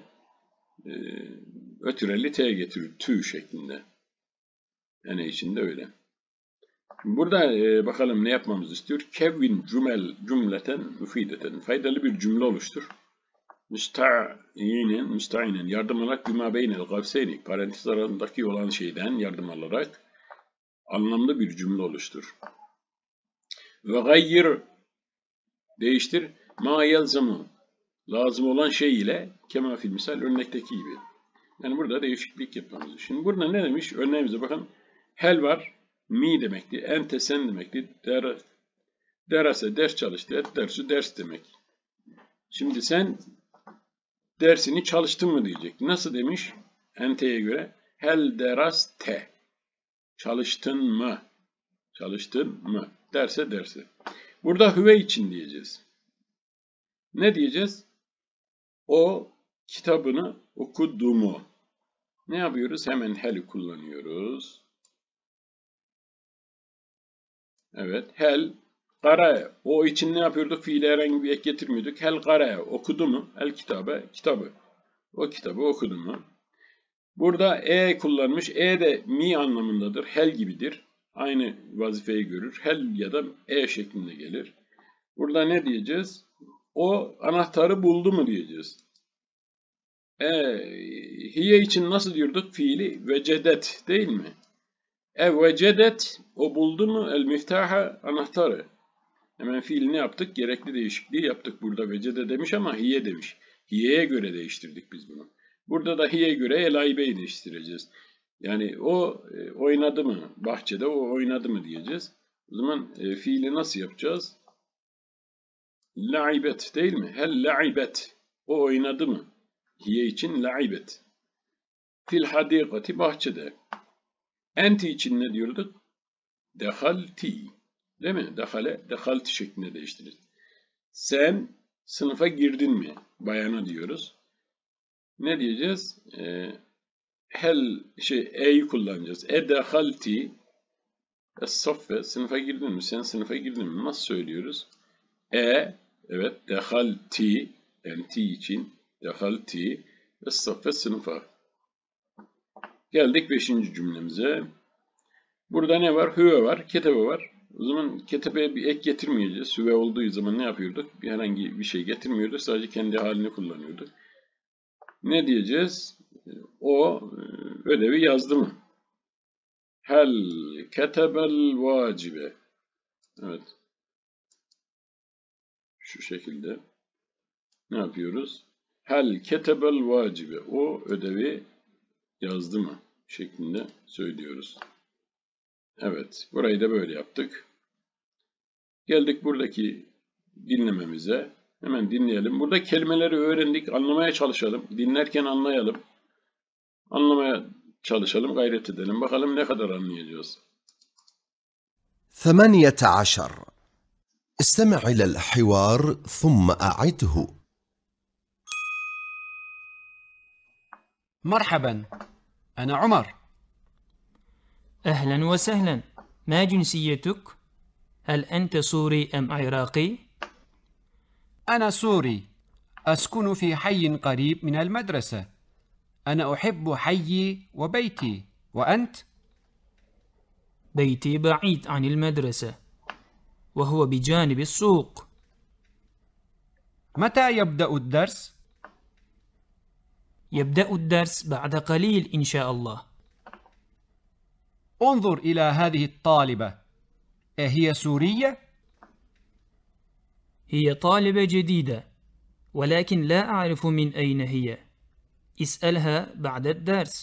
ötüreli t getiriyor. Tü şeklinde. Ene için de öyle. Burada bakalım ne yapmamızı istiyor. Kevvin cümleten müfideten. Faydalı bir cümle oluştur. Müsta'inen yardım alarak bima beynel gavseyni, parantez arasındaki olan şeyden yardım alarak anlamlı bir cümle oluştur. Ve gayyir, değiştir. Ma yelzemu, lazım olan şey ile kema fil misal, örnekteki gibi. Yani burada değişiklik yapmamız. Şimdi burada ne demiş? Örneğimize bakın. Hel var. Mi demekti. Ente, sen demekti. Derase, ders çalıştı. Dersi, ders demek. Şimdi sen dersini çalıştın mı diyecek. Nasıl demiş? Ente'ye göre. Hel deraste. Çalıştın mı? Çalıştın mı? Derse. Burada hüve için diyeceğiz. Ne diyeceğiz? O kitabını okudu mu? Ne yapıyoruz? Hemen hel'i kullanıyoruz. Evet. Hel kara. O için ne yapıyorduk? Fiile herhangi bir ek getirmiyorduk. Hel kara. Okudu mu? El kitabı. O kitabı okudu mu? Burada kullanmış. De mi anlamındadır. Hel gibidir. Aynı vazifeyi görür. Hel ya da şeklinde gelir. Burada ne diyeceğiz? O anahtarı buldu mu diyeceğiz. Hiye için nasıl diyorduk? Fiili vecedet değil mi? Vecedet, o buldu mu? El miftaha, anahtarı. Hemen fiilini yaptık. Gerekli değişikliği yaptık. Burada vecede demiş ama hiye demiş. Hiye'ye göre değiştirdik biz bunu. Burada da hiye göre elaibeyi değiştireceğiz. Yani o oynadı mı? Bahçede o oynadı mı diyeceğiz. O zaman fiili nasıl yapacağız? La'ibet değil mi? Hel la'ibet. O oynadı mı? Hiye için la'ibet. Fil hadikati bahçede. Enti için ne diyorduk? Dehalti. Değil mi? Dehalti şeklinde değiştirir. Sen sınıfa girdin mi? Bayana diyoruz. Ne diyeceğiz? E'yi kullanacağız. Dehalti. Es-saffe. Sınıfa girdin mi? Sen sınıfa girdin mi? Nasıl söylüyoruz? Evet. Dehalti. Enti için. Dehalti. Es-saffe sınıfa. Geldik 5. cümlemize. Burada ne var? Hüve var, ketebe var. O zaman ketebeye bir ek getirmeyeceğiz. Hüve olduğu zaman ne yapıyorduk? Herhangi bir şey getirmiyorduk. Sadece kendi halini kullanıyorduk. Ne diyeceğiz? O ödevi yazdı mı? Hel ketebel vacibe. Evet. Şu şekilde. Ne yapıyoruz? Hel ketebel vacibe. O ödevi yazdı mı? Şeklinde söylüyoruz. Evet. Burayı da böyle yaptık. Geldik buradaki dinlememize. Hemen dinleyelim. Burada kelimeleri öğrendik. Anlamaya çalışalım. Dinlerken anlayalım. Anlamaya çalışalım. Gayret edelim. Bakalım ne kadar anlayacağız. 18. استمع إلى الحوار ثم أعده. مرحبا، أنا عمر. أهلا وسهلا. ما جنسيتك؟ هل أنت سوري أم عراقي؟ أنا سوري، أسكن في حي قريب من المدرسة. أنا أحب حيي وبيتي. وأنت؟ بيتي بعيد عن المدرسة وهو بجانب السوق. متى يبدأ الدرس؟ يبدأ الدرس بعد قليل إن شاء الله. انظر إلى هذه الطالبة، أهي سورية؟ هي طالبة جديدة ولكن لا أعرف من أين هي. اسألها بعد الدرس.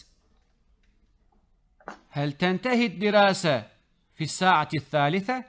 هل تنتهي الدراسة في الساعة 3؟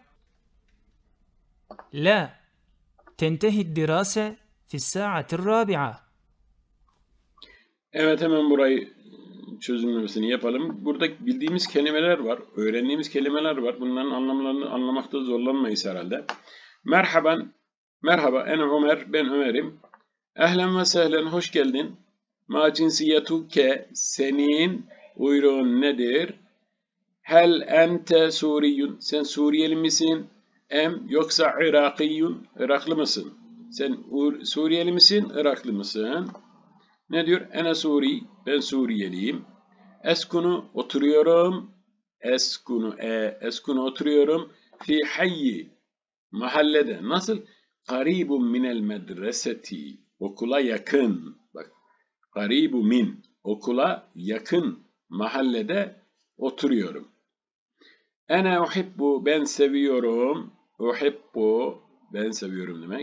لا، تنتهي الدراسة في الساعة 4. Evet, hemen burayı çözümlemesini yapalım. Burada bildiğimiz kelimeler var, öğrendiğimiz kelimeler var. Bunların anlamlarını anlamakta zorlanmayız herhalde. Merhaban, merhaba, ene Ömer, ben Ömer'im. Ehlen ve sehlen, hoş geldin. Ma cinsiyetuke, senin uyruğun nedir? Hel ente Suriyun, sen Suriyeli misin? Em yoksa Irakiyun, Iraklı mısın? Sen Suriyeli misin, Iraklı mısın? Ne diyor? Ene Suri, ben Suriyeliyim. Eskunu, oturuyorum. Eskunu oturuyorum. Fi hayyi, mahallede. Nasıl? Garibun minel medreseti, okula yakın. Bak, garibu min, okula yakın mahallede oturuyorum. Ene uhibbu, ben seviyorum. Uhibbu, ben seviyorum demek.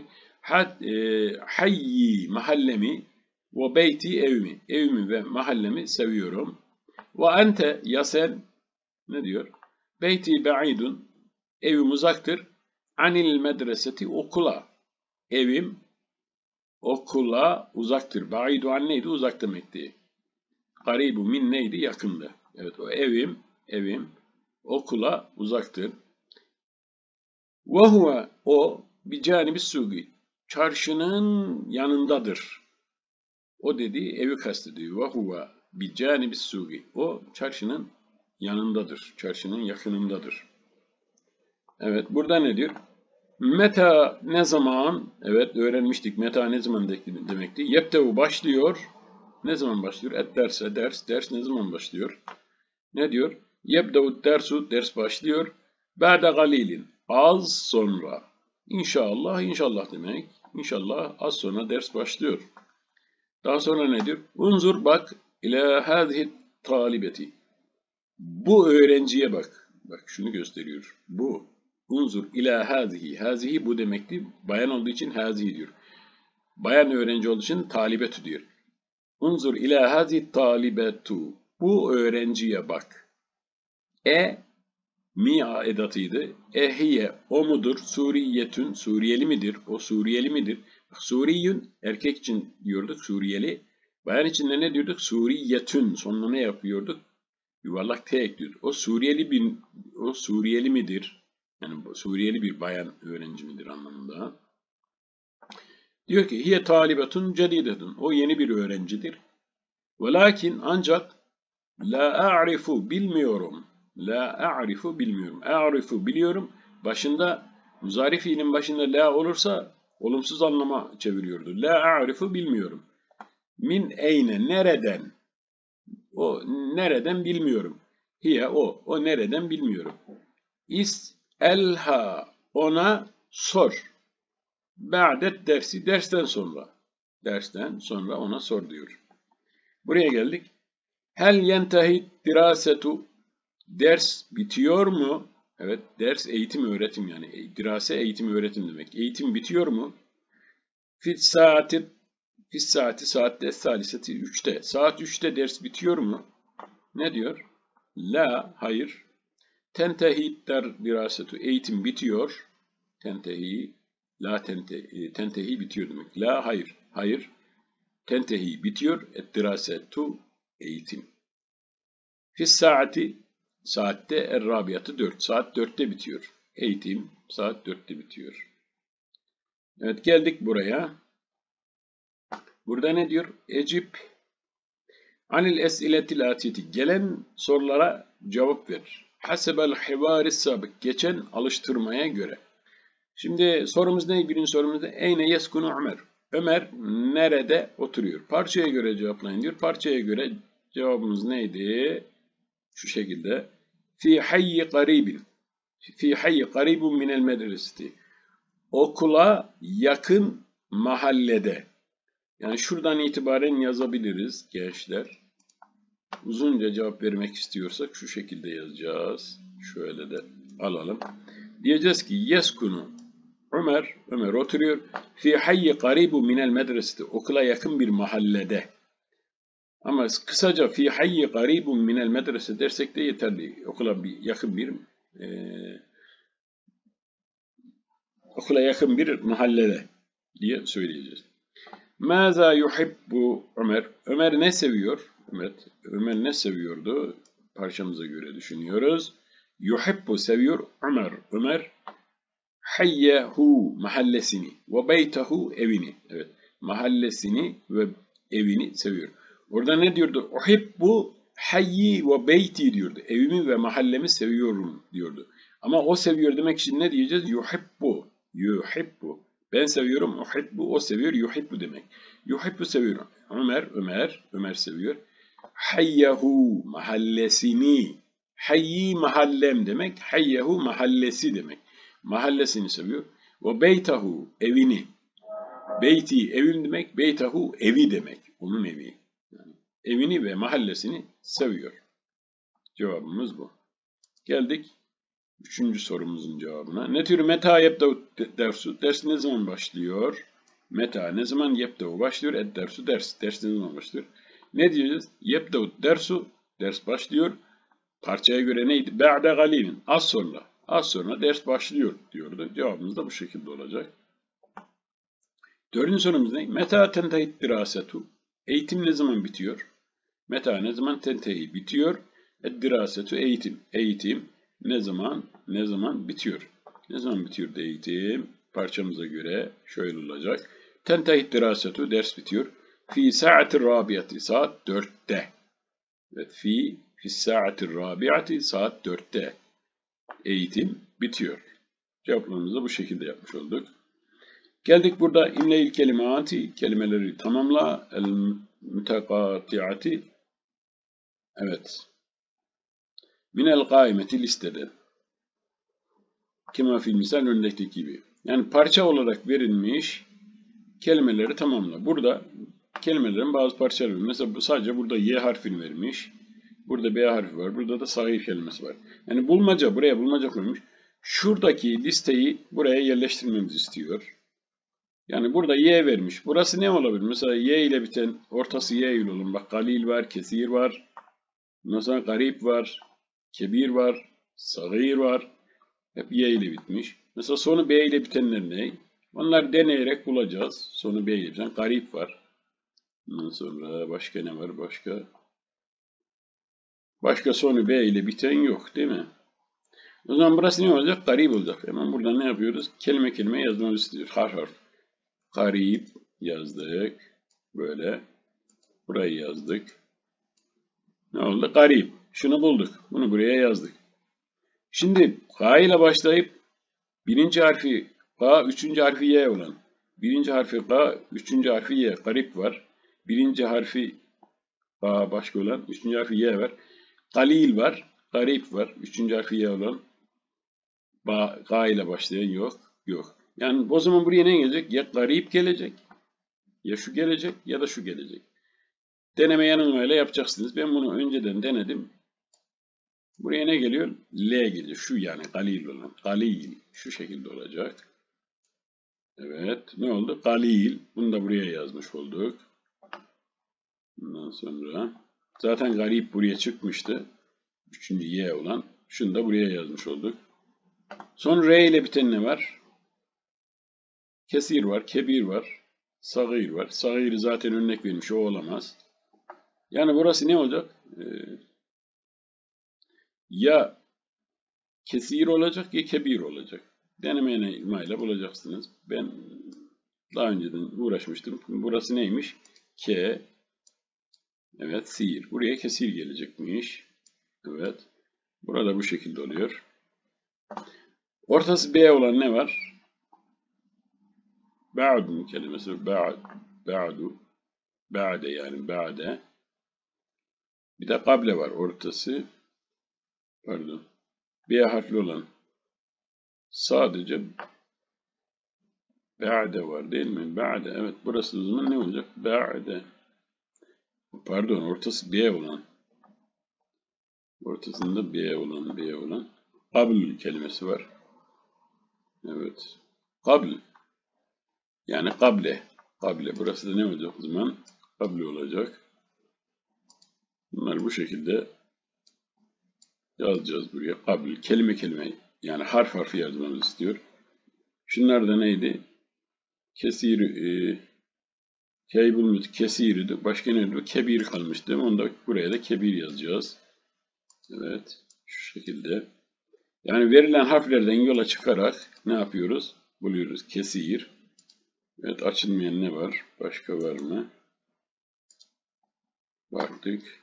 Hayyi, mahallemi. Ve beyti, evimi. Evimi ve mahallemi seviyorum. Ve ente, ya sen, ne diyor? Beyti ba'idun, evim uzaktır. Anil medreseti, okula. Evim okula uzaktır. Ba'idu an neydi? Uzak demekti. Garibu min neydi? Yakındı. Evet, o evim okula uzaktır. Ve huve, o bir canibi sugi, çarşının yanındadır. O dediği evi kastediyor. Ve huve bir canibi sugi, o çarşının yanındadır. Çarşının yakınındadır. Evet, burada ne diyor? Meta ne zaman? Evet, öğrenmiştik. Meta ne zaman demekti? Yebtevu başlıyor. Ne zaman başlıyor? Ders ne zaman başlıyor? Ne diyor? Yebdevu dersu, ders başlıyor. Ba'de galilin, az sonra. İnşallah demek. İnşallah az sonra ders başlıyor. Daha sonra ne diyor? Unzur, bak, ila hâzihi talibeti. Bu öğrenciye bak. Bak, şunu gösteriyor. Bu. Unzur ila hâzihi. Hâzihi bu demekti. Bayan olduğu için hâzihi diyor. Bayan öğrenci olduğu için talibetü diyor. Unzur ila hâzihi talibetu. Bu öğrenciye bak. Mi edatıydı. Hiye o mudur? Suriyetün Suriyeli midir? O Suriyeli midir? Suriyün erkek için diyorduk Suriyeli. Bayan için de ne diyorduk? Suriyetün sonuna ne yapıyorduk? Yuvarlak T ekliyorduk. O Suriyeli midir? Yani Suriyeli bir bayan öğrenci midir anlamında. Diyor ki hiye talibetun cedidetun. O yeni bir öğrencidir. Velakin ancak la a'rifu bilmiyorum. La a'rifu bilmiyorum. A'rifu biliyorum. Başında muzari fiilin başında la olursa olumsuz anlama çeviriyordu. La a'rifu bilmiyorum. Min eyne nereden? O nereden bilmiyorum. Hiye o. O nereden bilmiyorum. İs'elha ona sor. Ba'det dersi dersten sonra. Dersten sonra ona sor diyor. Buraya geldik. Hel yentehi dirasetu ders bitiyor mu? Evet, ders eğitim öğretim yani. Dirase eğitim öğretim demek. Eğitim bitiyor mu? Fis saati saatte saliseti 3'te. Saat 3'te ders bitiyor mu? Ne diyor? La, hayır. Tentehi dirasetu eğitim bitiyor. Tentehi, la tentehi bitiyor demek. La, hayır. Hayır. Tentehi bitiyor. Dirasetu eğitim. Fis saati saatte errabiyatı 4. Saat 4'te bitiyor. Eğitim saat 4'te bitiyor. Evet geldik buraya. Burada ne diyor? Ecip anil es'iletil atiyeti. Gelen sorulara cevap ver. Hasebel hivari sabık. Geçen alıştırmaya göre. Şimdi sorumuz ne? Birinci sorumuzda eyne yeskunu Ömer. Ömer nerede oturuyor? Parçaya göre cevaplayın diyor. Parçaya göre cevabımız neydi? Şu şekilde. Fi hayyi garibin. Fi hayyi garibun minel medreseti. Okula yakın mahallede. Yani şuradan itibaren yazabiliriz gençler. Uzunca cevap vermek istiyorsak şu şekilde yazacağız. Şöyle de alalım. Diyeceğiz ki yeskunu Ömer oturuyor. Fi hayyi garibun minel medreseti. Okula yakın bir mahallede. Ama kısaca fi hayyi garibun minel medrese dersek de yeterli. Okula yakın bir mahallede diye söyleyeceğiz. Maza yuhibbu Ömer. Ömer ne seviyor? Ömer ne seviyordu? Parçamıza göre düşünüyoruz. Yuhibbu seviyor Ömer hayyehu mahallesini ve beytehu evini. Evet. Mahallesini ve evini seviyor. Orada ne diyordu? Uhibbu hayyi ve beyti diyordu. Evimi ve mahallemi seviyorum diyordu. Ama o seviyor demek için ne diyeceğiz? Yuhibbu. Ben seviyorum. Uhibbu. O seviyor. Yuhibbu demek. Yuhibbu seviyor. Ömer seviyor. Hayyehu mahallesini. Hayyi mahallem demek. Hayyehu mahallesi demek. Mahallesini seviyor. Ve beytahu evini. Beyti evim demek. Beytahu evi demek. Onun evi. Yani evini ve mahallesini seviyor. Cevabımız bu. Geldik 3. sorumuzun cevabına. Ne tür meta yebdev dersu? Ders ne zaman başlıyor? Meta ne zaman yebdev başlıyor? Dersu ders. Ders ne zaman başlıyor? Ne diyeceğiz? Yebdev dersu. Ders başlıyor. Parçaya göre neydi? Ba'de galilin. Az sonra ders başlıyor diyordu. Cevabımız da bu şekilde olacak. 4. sorumuz ne? Meta tentehit dirasetu. Eğitim ne zaman bitiyor? Meta ne zaman tentehi bitiyor? Dirasetu eğitim. Eğitim ne zaman bitiyor? Ne zaman bitiyor eğitim? Parçamıza göre şöyle olacak. Tentehit dirasetu ders bitiyor. Fi sa'atir rabiyati saat 4'te. Evet fi sa'atir rabiyati saat 4'te. Eğitim bitiyor. Cevaplarımızı da bu şekilde yapmış olduk. Geldik burada imle-i kelimati, kelimeleri tamamla, el-mütekatiati. Evet. Minel gaimeti listede. Kema fil misal önündeki gibi. Yani parça olarak verilmiş kelimeleri tamamla. Burada kelimelerin bazı parçaları var. Mesela sadece burada Y harfini vermiş. Burada B harfi var. Burada da sahih kelimesi var. Yani buraya bulmaca koymuş. Şuradaki listeyi buraya yerleştirmemizi istiyor. Yani burada Y vermiş. Burası ne olabilir? Mesela Y ile biten, ortası Y ile olur. Bak galil var, kesir var. Ondan sonra garip var, kebir var. Sagir var. Hep Y ile bitmiş. Mesela sonu B ile bitenler ne? Onları deneyerek bulacağız. Sonu B ile biten garip var. Ondan sonra başka ne var? Başka sonu B ile biten yok değil mi? O zaman burası ne olacak? Garip olacak. Hemen burada ne yapıyoruz? Kelime kelime yazmamızı istiyor. Harf harf. Garip yazdık. Böyle. Burayı yazdık. Ne oldu? Garip. Şunu bulduk. Bunu buraya yazdık. Şimdi K ile başlayıp birinci harfi K, üçüncü harfi Y olan. Birinci harfi K, üçüncü harfi Y. Garip var. Birinci harfi K başka olan. Üçüncü harfi Y var. Galil var. Garip var. Üçüncü harfi Y olan. K ile başlayan yok. Yok. Yani o zaman buraya ne gelecek? Ya garip gelecek. Ya şu gelecek ya da şu gelecek. Deneme yanılmayla yapacaksınız. Ben bunu önceden denedim. Buraya ne geliyor? L geliyor. Şu yani galil olan. Galil. Şu şekilde olacak. Evet. Ne oldu? Galil. Bunu da buraya yazmış olduk. Bundan sonra zaten garip buraya çıkmıştı. Üçüncü Y olan. Şunu da buraya yazmış olduk. Son R ile biten ne var? Kesir var. Kebir var. Sagir var. Sagir'i zaten örnek vermiş. O olamaz. Yani burası ne olacak? Ya kesir olacak ya kebir olacak. Deneme yanılmayla bulacaksınız. Ben daha önceden uğraşmıştım. Burası neymiş? K. Evet, sir. Buraya kesir gelecekmiş. Evet. Burada bu şekilde oluyor. Ortası B olan ne var? Ba'dun kelimesi. Ba'du. Ba'de yani ba'de. Bir de kable var. Ortası. Pardon. B harfli olan. Sadece ba'de var değil mi? Ba'de. Evet. Burası o zaman ne olacak? Ba'de. Pardon. Ortası B olan. Ortasında B olan. Kabl kelimesi var. Evet. Kabl. Yani kable. Kable. Burası da ne olacak o zaman? Kable olacak. Bunları bu şekilde yazacağız buraya. Kabl. Kelime kelime. Yani harf harfi yazmamızı istiyor. Şunlar da neydi? Kesir. Keybulmut kesirdi. Başka neydi? Kebir kalmıştı. Onu da buraya da kebir yazacağız. Evet. Şu şekilde. Yani verilen harflerden yola çıkarak ne yapıyoruz? Buluyoruz. Kesir. Evet, açılmayan ne var? Başka var mı? Baktık.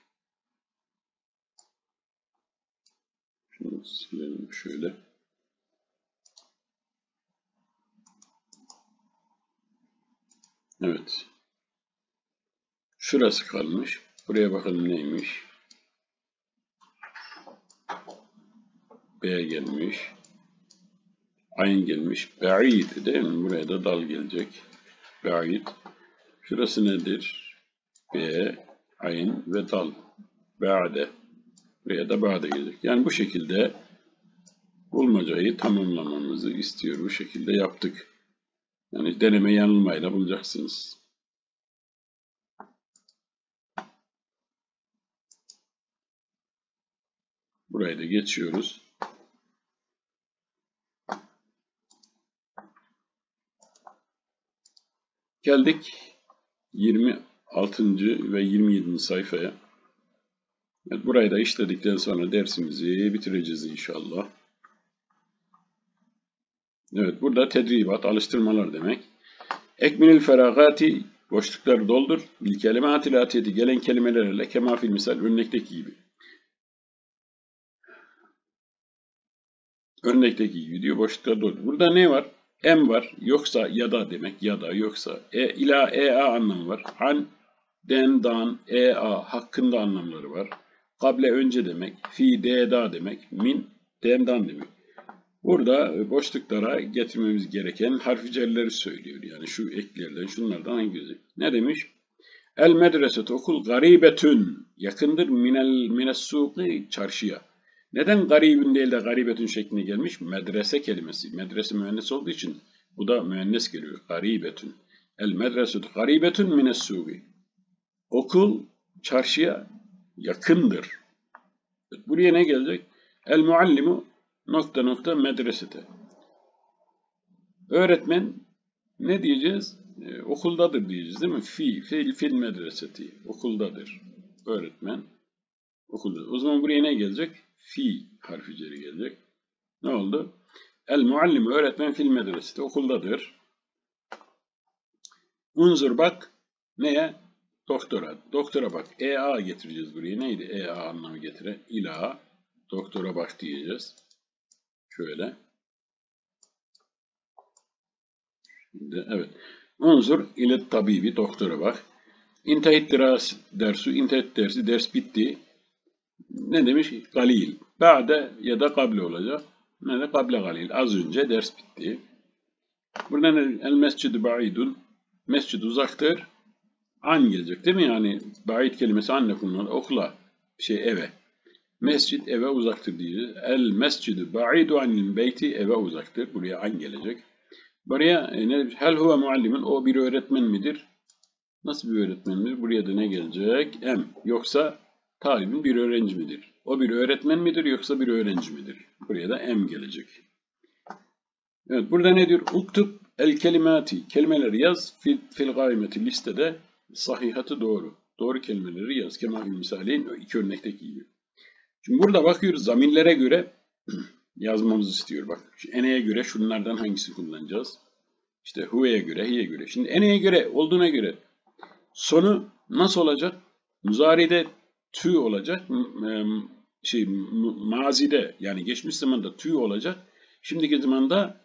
Şunu silelim şöyle. Evet. Şurası kalmış. Buraya bakalım neymiş? B gelmiş. Ayn gelmiş. Ba'id değil mi? Buraya da dal gelecek. Ba'id. Şurası nedir? B, ayn ve dal. Ba'de. Buraya da ba'de gelecek. Yani bu şekilde bulmacayı tamamlamamızı istiyor. Bu şekilde yaptık. Yani deneme yanılmayla bulacaksınız. Burayı da geçiyoruz. Geldik 26. ve 27. sayfaya. Evet, burayı da işledikten sonra dersimizi bitireceğiz inşallah. Evet, burada tedribat, alıştırmalar demek. Ekminil feragati, boşlukları doldur. Bil kelimatil atiyeti, gelen kelimelerle kemafil misal, örnekteki gibi. Örnekteki gibi diyor, boşlukları doldur. Burada ne var? Em var, yoksa ya da demek, ya da yoksa. İla, a anlamı var. An, den, dan, a hakkında anlamları var. Kable önce demek, fi, da demek, min, den, dan demek. Burada boşluklara getirmemiz gereken harf celleri söylüyor. Yani şu eklerden, şunlardan hangisi? Ne demiş? El medreset okul garibetün, yakındır mines suqi, çarşıya. Neden garibün değil de garibetün şekline gelmiş? Medrese kelimesi. Medrese müennes olduğu için bu da müennes geliyor. Garibetün. El medreset garibetün mines suqi. Okul çarşıya yakındır. Buraya ne gelecek? El muallimu nokta nokta medresete. Öğretmen ne diyeceğiz? Okuldadır diyeceğiz değil mi? Fil medreseti. Okuldadır. Öğretmen okuldadır. O zaman buraya ne gelecek? Fi harfi ceri gelecek. Ne oldu? El muallimu öğretmen fil medreseti. Okuldadır. Unzur bak. Neye? Doktora. Doktora bak. EA getireceğiz buraya. Neydi? EA anlamı getire. İla. Doktora bak diyeceğiz. Şöyle. Şimdi, evet. Unzur ile tabibi. Doktora bak. İntehit dersu. İntehit dersi. Ders bitti. Ne demiş? Galil. Ba'de ya da kable olacak. Ne de kable galil. Az önce ders bitti. Burada ne? El mescidu ba'idun. Mescid uzaktır. An gelecek değil mi? Yani ba'id kelimesi anne kullanılır. Okula. Eve. Mescid eve uzaktır diyeceğiz. El mescidu ba'idu anil beyti eve uzaktır. Buraya an gelecek. Buraya hel huve muallimin o bir öğretmen midir? Nasıl bir öğretmendir? Buraya da ne gelecek? Em. Yoksa talibin bir öğrenci midir? O bir öğretmen midir yoksa bir öğrenci midir? Buraya da em gelecek. Evet, burada ne diyor? Uktub el kelimati. Kelimeleri yaz. Fil gaimeti listede sahihatı doğru. Doğru kelimeleri yaz. Kemal misaleyin iki örnekteki gibi. Şimdi burada bakıyoruz zamirlere göre yazmamızı istiyor. Bak ene'ye göre şunlardan hangisini kullanacağız? İşte huve'ye göre, hi'ye göre. Şimdi ene'ye göre olduğuna göre sonu nasıl olacak? Muzari'de tü olacak. Mazide yani geçmiş zamanda tü olacak. Şimdiki zamanda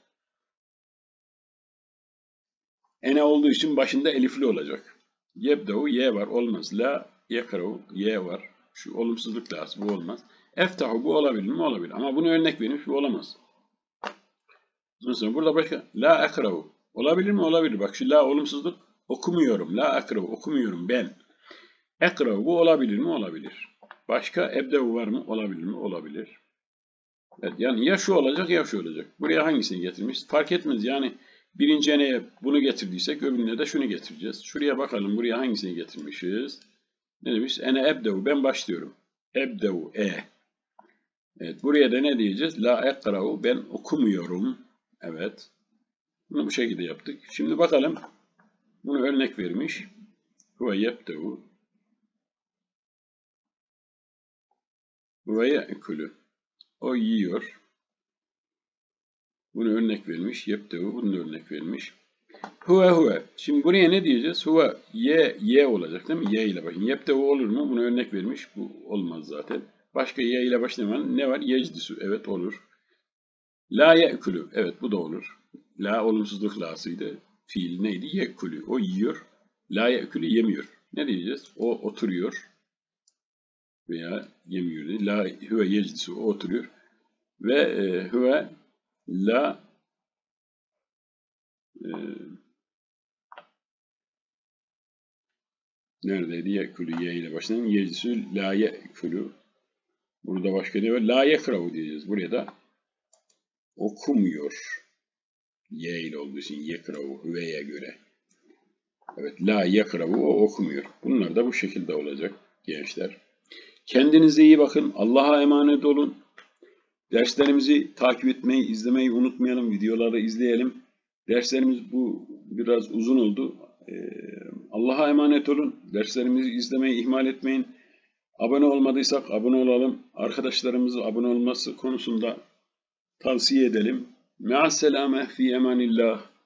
ene olduğu için başında elifli olacak. Yebde'u ye var olmaz. La yekra'u ye var. Şu olumsuzluk lazım bu olmaz. Eftahu bu olabilir mi? Olabilir. Ama bunu örnek vermiş bu olamaz. Mesela burada başka la ekra'u olabilir mi? Olabilir. Bak şu la olumsuzluk okumuyorum. La ekra'u okumuyorum ben. Ekra'u bu olabilir mi? Olabilir. Başka ebde'u var mı? Olabilir mi? Olabilir. Evet, yani ya şu olacak ya şu olacak. Buraya hangisini getirmiş? Fark etmez yani. Birinci eneye bunu getirdiysek öbürüne de şunu getireceğiz. Şuraya bakalım buraya hangisini getirmişiz? Ne demiş? Ene ebde'u ben başlıyorum. Ebde'u Evet buraya da ne diyeceğiz? La ekra'u ben okumuyorum. Evet. Bunu bu şekilde yaptık. Şimdi bakalım. Bunu örnek vermiş. Huve yebde'u. Huve ye'kulü. O yiyor. Bunu örnek vermiş. Yebde'u. Bunu da örnek vermiş. Huve. Şimdi buraya ne diyeceğiz? Huve ye olacak değil mi? Ye ile bakın. Yebde'u olur mu? Bunu örnek vermiş. Bu olmaz zaten. Başka ye ile başlamayan ne var? Yecdisu. Evet olur. La ye'kulü. Evet bu da olur. La olumsuzluk la'sıydı. Fiil neydi? Ye'kulü. O yiyor. La ye'kulü yemiyor. Ne diyeceğiz? O oturuyor. Veya yemiyor. La huve yecdisu. O oturuyor. Ve huve la neredeydi? Ye'kulü ye ile başlayan. Yecdisu la ye'kulü. Burada başka ne var? La yekravu diyeceğiz. Buraya da okumuyor. Ye ile olduğu için yekravu. Hüve'ye göre. Evet. La yekravu o okumuyor. Bunlar da bu şekilde olacak gençler. Kendinize iyi bakın. Allah'a emanet olun. Derslerimizi takip etmeyi, izlemeyi unutmayalım. Videoları izleyelim. Derslerimiz bu biraz uzun oldu. Allah'a emanet olun. Derslerimizi izlemeyi ihmal etmeyin. Abone olmadıysak abone olalım. Arkadaşlarımızın abone olması konusunda tavsiye edelim. Me'asselame fi emanillah.